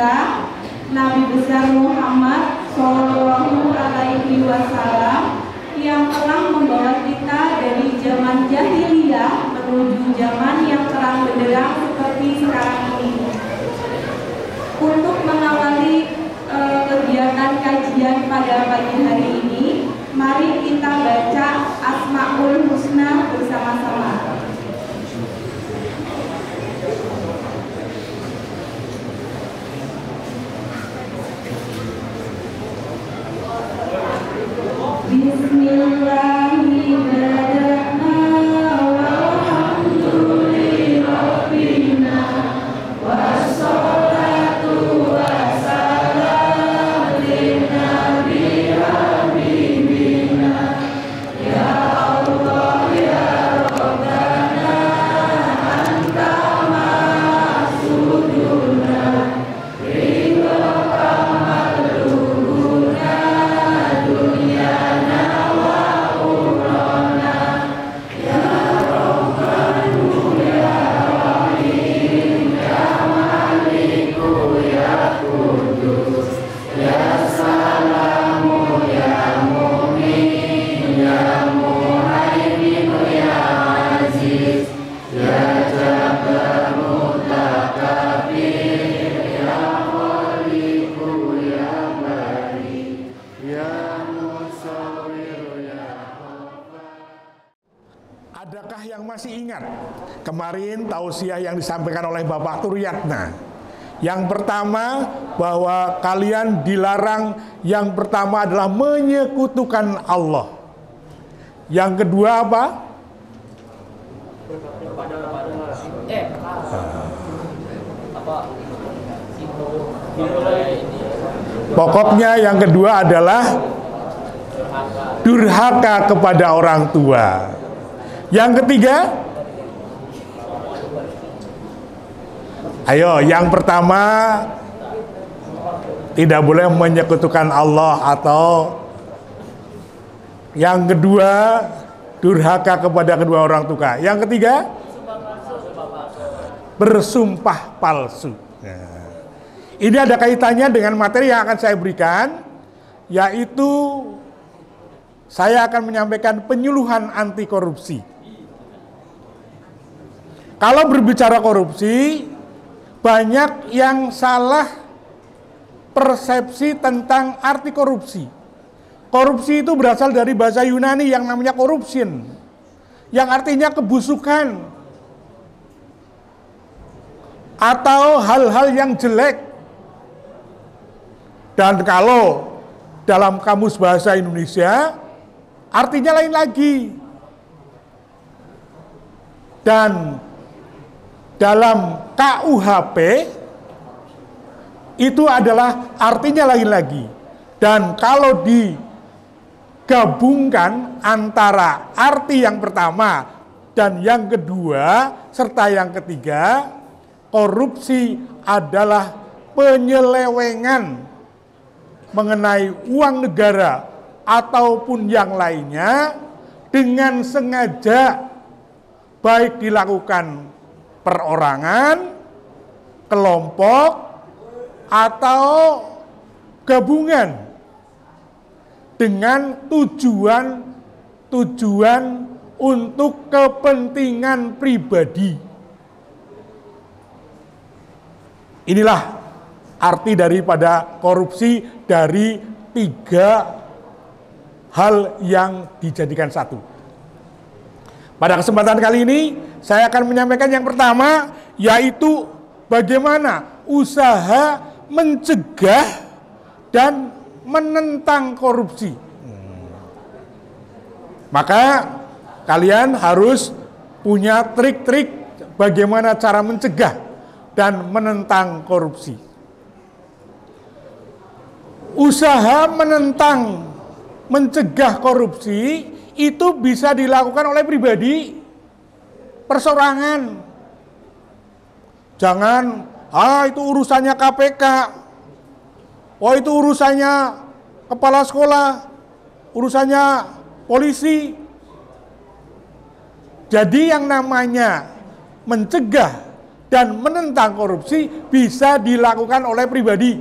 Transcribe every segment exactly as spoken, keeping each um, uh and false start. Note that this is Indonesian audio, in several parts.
kita, Nabi besar Muhammad Shallallahu Alaihi Wasallam, yang telah membawa kita dari zaman jahiliyah menuju zaman yang terang benderang seperti sekarang ini. Untuk mengawali e, kegiatan kajian pada pagi hari ini, mari kita baca Asmaul Husna bersama-sama. Adakah yang masih ingat kemarin tausiah yang disampaikan oleh Bapak Turyatna? Yang pertama, bahwa kalian dilarang, yang pertama adalah menyekutukan Allah. Yang kedua apa? Pokoknya yang kedua adalah durhaka kepada orang tua. Yang ketiga, ayo, yang pertama tidak boleh menyekutukan Allah, atau yang kedua durhaka kepada kedua orang tua. Yang ketiga, bersumpah palsu. Nah, ini ada kaitannya dengan materi yang akan saya berikan, yaitu saya akan menyampaikan penyuluhan anti korupsi. Kalau berbicara korupsi, banyak yang salah persepsi tentang arti korupsi. Korupsi itu berasal dari bahasa Yunani yang namanya corruption, yang artinya kebusukan atau hal-hal yang jelek. Dan kalau dalam kamus bahasa Indonesia, artinya lain lagi. Dan dalam K U H P itu adalah artinya lain lagi. Dan kalau digabungkan antara arti yang pertama dan yang kedua serta yang ketiga, korupsi adalah penyelewengan mengenai uang negara ataupun yang lainnya dengan sengaja, baik dilakukan perorangan, kelompok, atau gabungan dengan tujuan-tujuan untuk kepentingan pribadi. Inilah arti daripada korupsi dari tiga hal yang dijadikan satu. Pada kesempatan kali ini, saya akan menyampaikan yang pertama, yaitu bagaimana usaha mencegah dan menentang korupsi. Maka kalian harus punya trik-trik bagaimana cara mencegah dan menentang korupsi. Usaha menentang, mencegah korupsi itu bisa dilakukan oleh pribadi, perseorangan. Jangan, ah itu urusannya K P K, oh itu urusannya kepala sekolah, urusannya polisi. Jadi yang namanya mencegah dan menentang korupsi bisa dilakukan oleh pribadi.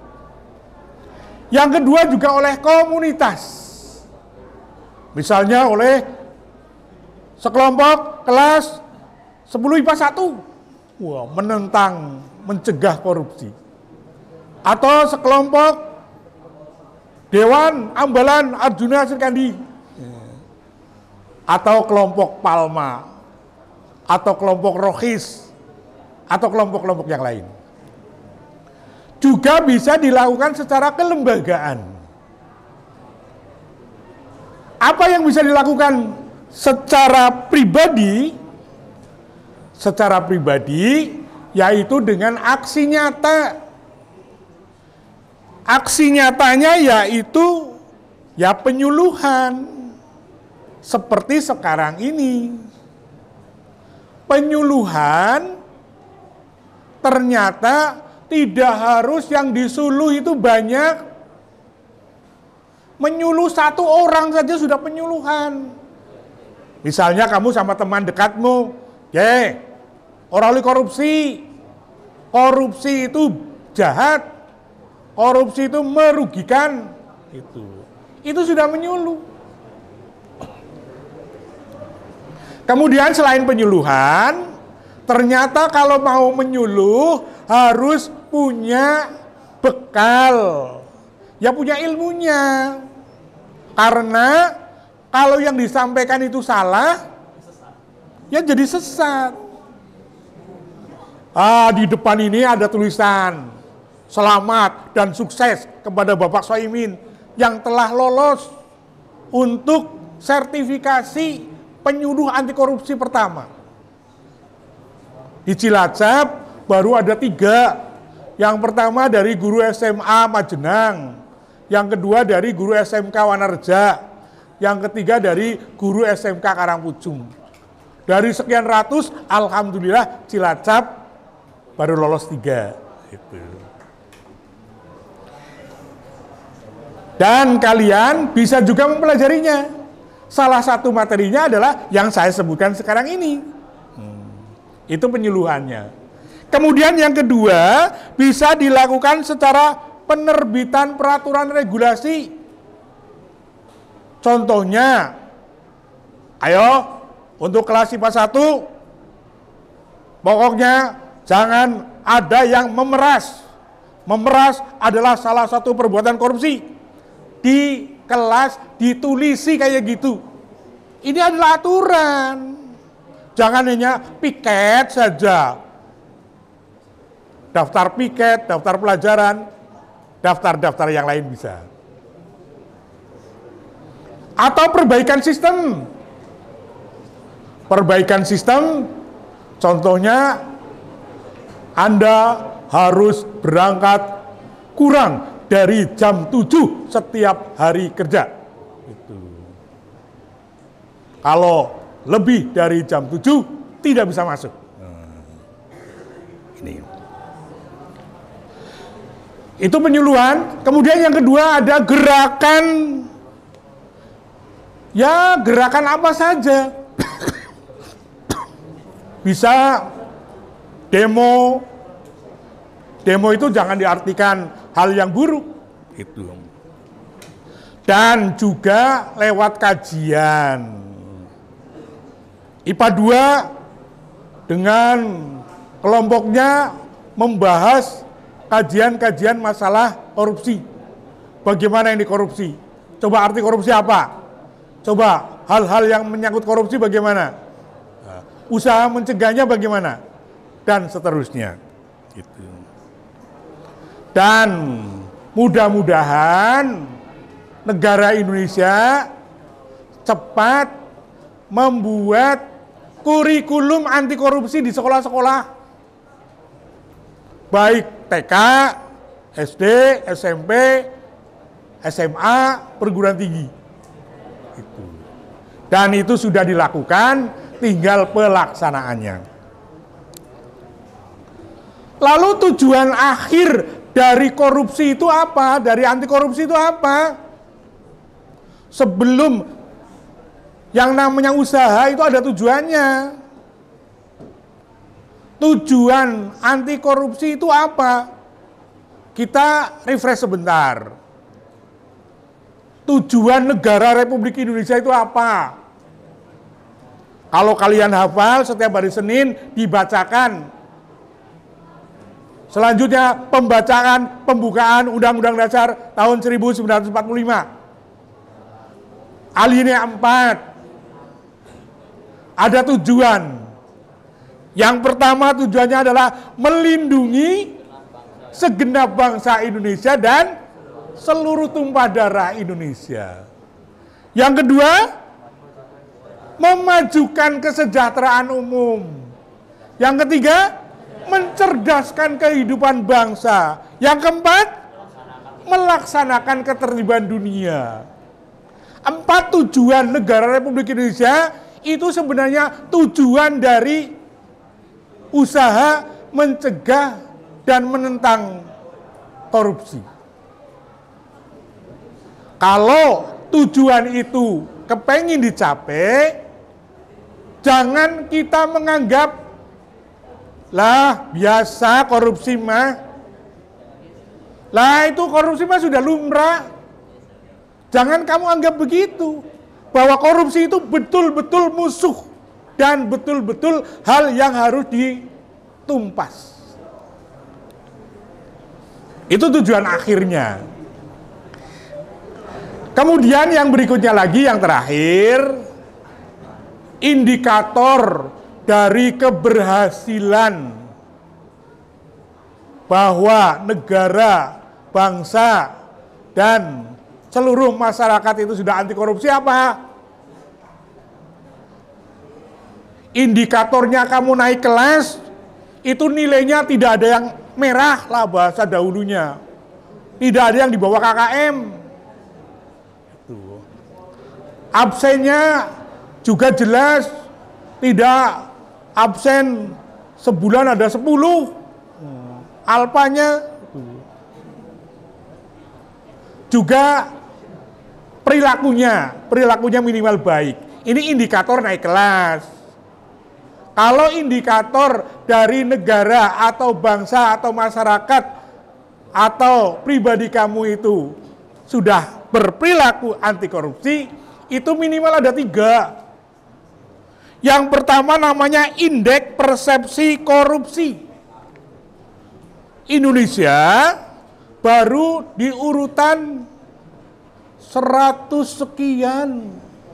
Yang kedua juga oleh komunitas. Misalnya oleh sekelompok kelas sepuluh I P A satu. Wah, menentang, mencegah korupsi. Atau sekelompok Dewan Ambalan Arjuna Srikandi. Atau kelompok Palma. Atau kelompok Rohis. Atau kelompok-kelompok yang lain. Juga bisa dilakukan secara kelembagaan. Apa yang bisa dilakukan secara pribadi? Secara pribadi, yaitu dengan aksi nyata. Aksi nyatanya yaitu ya penyuluhan. Seperti sekarang ini. Penyuluhan ternyata tidak harus yang disuluh itu banyak. Menyuluh satu orang saja sudah penyuluhan. Misalnya kamu sama teman dekatmu, ye, orang korupsi. Korupsi itu jahat. Korupsi itu merugikan. Itu, itu sudah menyuluh. Kemudian selain penyuluhan, ternyata kalau mau menyuluh harus punya bekal, ya punya ilmunya. Karena kalau yang disampaikan itu salah, ya jadi sesat. Ah, di depan ini ada tulisan, selamat dan sukses kepada Bapak Soimin yang telah lolos untuk sertifikasi penyuluh anti korupsi pertama. Di Cilacap baru ada tiga. Yang pertama dari guru S M A Majenang, yang kedua dari guru S M K Wanareja, yang ketiga dari guru S M K Karangpucung. Dari sekian ratus, alhamdulillah Cilacap baru lolos tiga. Dan kalian bisa juga mempelajarinya. Salah satu materinya adalah yang saya sebutkan sekarang ini. Itu penyuluhannya. Kemudian yang kedua, bisa dilakukan secara penerbitan peraturan regulasi. Contohnya, ayo untuk kelas I P A satu, pokoknya jangan ada yang memeras. Memeras adalah salah satu perbuatan korupsi. Di kelas ditulisi kayak gitu. Ini adalah aturan. Jangan hanya piket saja. Daftar piket, daftar pelajaran, daftar-daftar yang lain bisa. Atau perbaikan sistem. Perbaikan sistem, contohnya Anda harus berangkat kurang dari jam tujuh setiap hari kerja. Itu. Kalau lebih dari jam tujuh tidak bisa masuk. Nah, ini. Itu penyuluhan. Kemudian yang kedua ada gerakan. Ya, gerakan apa saja. Bisa demo. Demo itu jangan diartikan hal yang buruk. Itu. Dan juga lewat kajian. I P A dua dengan kelompoknya membahas kajian-kajian masalah korupsi. Bagaimana ini korupsi? Coba arti korupsi apa? Coba hal-hal yang menyangkut korupsi bagaimana? Usaha mencegahnya bagaimana? Dan seterusnya. Gitu. Dan mudah-mudahan negara Indonesia cepat membuat kurikulum anti korupsi di sekolah-sekolah. Baik T K, S D, S M P, S M A, perguruan tinggi. Itu. Dan itu sudah dilakukan, tinggal pelaksanaannya. Lalu tujuan akhir dari korupsi itu apa? Dari anti korupsi itu apa? Sebelum yang namanya usaha itu ada tujuannya. tujuan anti korupsi itu apa? Kita refresh sebentar. Tujuan negara Republik Indonesia itu apa? Kalau kalian hafal, setiap hari Senin dibacakan. Selanjutnya pembacaan pembukaan Undang-Undang Dasar tahun seribu sembilan ratus empat puluh lima. Alinea empat. Ada tujuan. Yang pertama tujuannya adalah melindungi segenap bangsa Indonesia dan seluruh tumpah darah Indonesia. Yang kedua, memajukan kesejahteraan umum. Yang ketiga, mencerdaskan kehidupan bangsa. Yang keempat, melaksanakan ketertiban dunia. Empat tujuan negara Republik Indonesia itu sebenarnya tujuan dari usaha mencegah dan menentang korupsi. Kalau tujuan itu kepengin dicapai, jangan kita menganggap lah biasa korupsi mah. Lah itu korupsi mah sudah lumrah. Jangan kamu anggap begitu. Bahwa korupsi itu betul-betul musuh dan betul-betul hal yang harus ditumpas. Itu tujuan akhirnya. Kemudian yang berikutnya lagi, yang terakhir, indikator dari keberhasilan bahwa negara, bangsa, dan seluruh masyarakat itu sudah anti korupsi apa? Indikatornya kamu naik kelas, itu nilainya tidak ada yang merah lah bahasa dahulunya. Tidak ada yang di bawah K K M. Absennya juga jelas, tidak absen sebulan ada sepuluh, alpanya juga perilakunya, perilakunya minimal baik. Ini indikator naik kelas. Kalau indikator dari negara atau bangsa atau masyarakat atau pribadi kamu itu sudah berperilaku anti korupsi, itu minimal ada tiga. Yang pertama namanya indeks persepsi korupsi. Indonesia baru di urutan seratus sekian.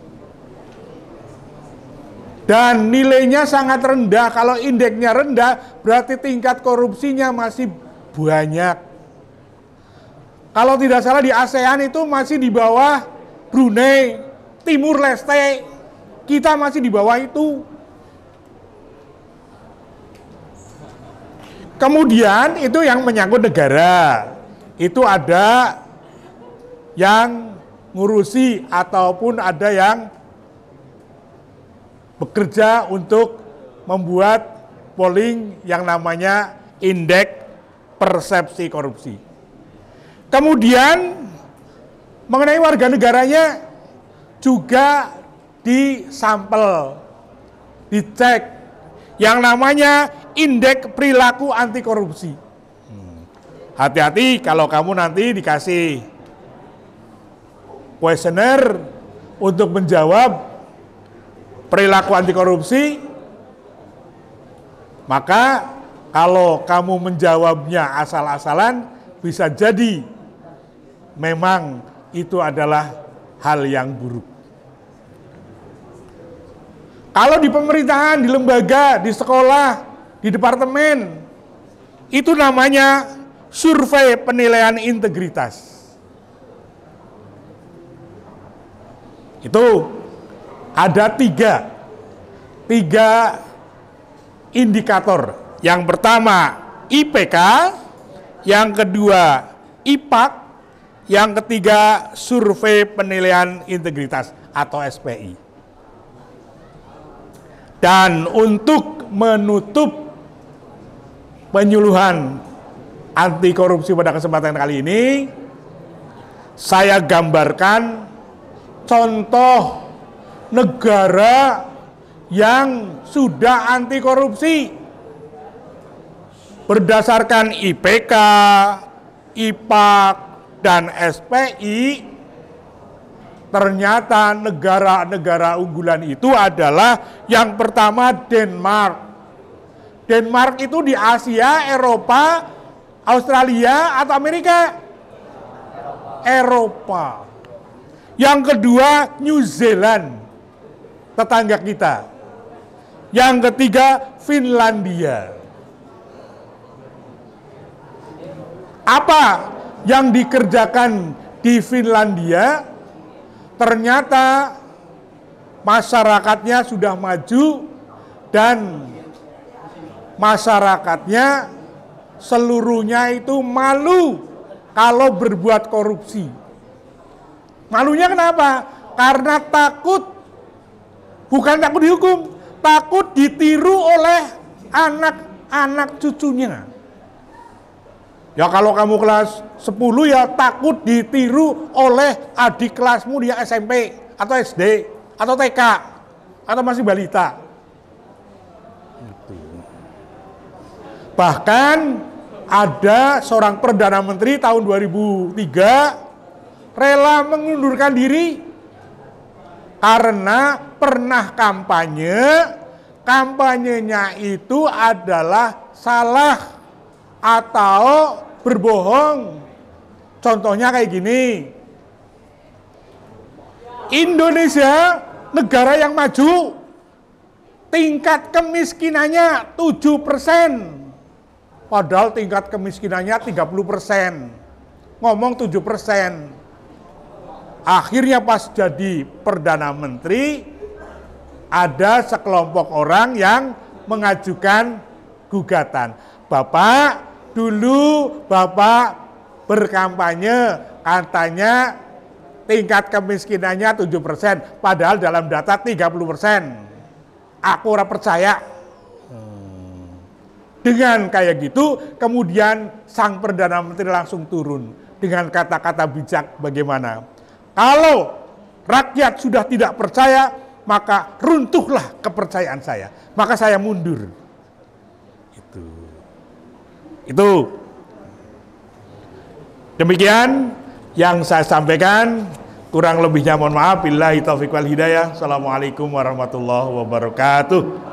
Dan nilainya sangat rendah. Kalau indeksnya rendah, berarti tingkat korupsinya masih banyak. Kalau tidak salah di ASEAN itu masih di bawah Brunei, Timur Leste, kita masih di bawah itu. Kemudian itu yang menyangkut negara. Itu ada yang ngurusi ataupun ada yang bekerja untuk membuat polling yang namanya indeks persepsi korupsi. Kemudian mengenai warga negaranya juga disampel, dicek yang namanya indeks perilaku anti korupsi. Hati-hati kalau kamu nanti dikasih kuesioner untuk menjawab perilaku anti korupsi, maka kalau kamu menjawabnya asal-asalan, bisa jadi memang itu adalah hal yang buruk. Kalau di pemerintahan, di lembaga, di sekolah, di departemen, itu namanya survei penilaian integritas. Itu ada tiga, tiga indikator. Yang pertama I P K, yang kedua I P A K, yang ketiga survei penilaian integritas atau S P I. Dan untuk menutup penyuluhan anti korupsi pada kesempatan kali ini, saya gambarkan contoh negara yang sudah anti korupsi. berdasarkan I P K, I P A K, dan S P I, ternyata negara-negara unggulan itu adalah yang pertama Denmark. Denmark itu di Asia, Eropa, Australia, atau Amerika? Eropa. Yang kedua New Zealand, tetangga kita. Yang ketiga Finlandia. Apa yang dikerjakan di Finlandia? Ternyata masyarakatnya sudah maju dan masyarakatnya seluruhnya itu malu kalau berbuat korupsi. Malunya kenapa? Karena takut, bukan takut dihukum, takut ditiru oleh anak-anak cucunya. Ya kalau kamu kelas sepuluh ya takut ditiru oleh adik kelasmu dia S M P atau S D atau T K atau masih balita. Bahkan ada seorang Perdana Menteri tahun dua ribu tiga rela mengundurkan diri karena pernah kampanye, kampanyenya itu adalah salah atau berbohong. Contohnya kayak gini, Indonesia negara yang maju, tingkat kemiskinannya tujuh persen, padahal tingkat kemiskinannya tiga puluh persen, ngomong tujuh persen. Akhirnya pas jadi Perdana Menteri, ada sekelompok orang yang mengajukan gugatan. Bapak, dulu Bapak berkampanye katanya tingkat kemiskinannya tujuh persen, padahal dalam data tiga puluh persen. Aku ora percaya. Dengan kayak gitu, kemudian sang Perdana Menteri langsung turun dengan kata-kata bijak bagaimana? Kalau rakyat sudah tidak percaya, maka runtuhlah kepercayaan saya. Maka saya mundur. Itu. Itu. Demikian yang saya sampaikan. Kurang lebihnya mohon maaf. Billahi taufiq wal hidayah. Assalamualaikum warahmatullahi wabarakatuh.